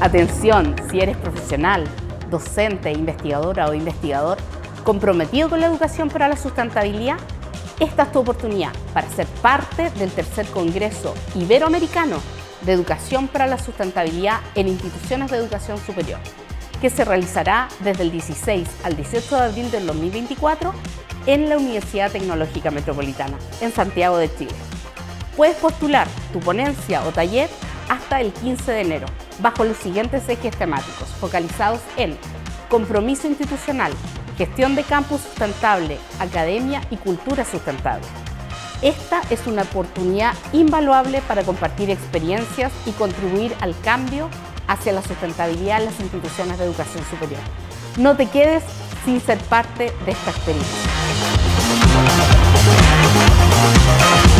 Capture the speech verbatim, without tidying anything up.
Atención, si eres profesional, docente, investigadora o investigador comprometido con la educación para la sustentabilidad, esta es tu oportunidad para ser parte del tercer Congreso Iberoamericano de Educación para la Sustentabilidad en Instituciones de Educación Superior, que se realizará desde el dieciséis al dieciocho de abril del dos mil veinticuatro en la Universidad Tecnológica Metropolitana, en Santiago de Chile. Puedes postular tu ponencia o taller hasta el quince de enero, bajo los siguientes ejes temáticos, focalizados en compromiso institucional, gestión de campus sustentable, academia y cultura sustentable. Esta es una oportunidad invaluable para compartir experiencias y contribuir al cambio hacia la sustentabilidad en las instituciones de educación superior. No te quedes sin ser parte de esta experiencia.